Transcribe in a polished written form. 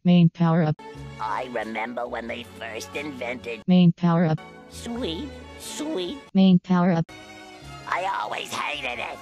Main power up. I remember when they first invented Main power up. sweet, sweet. Main power up. I always hated it.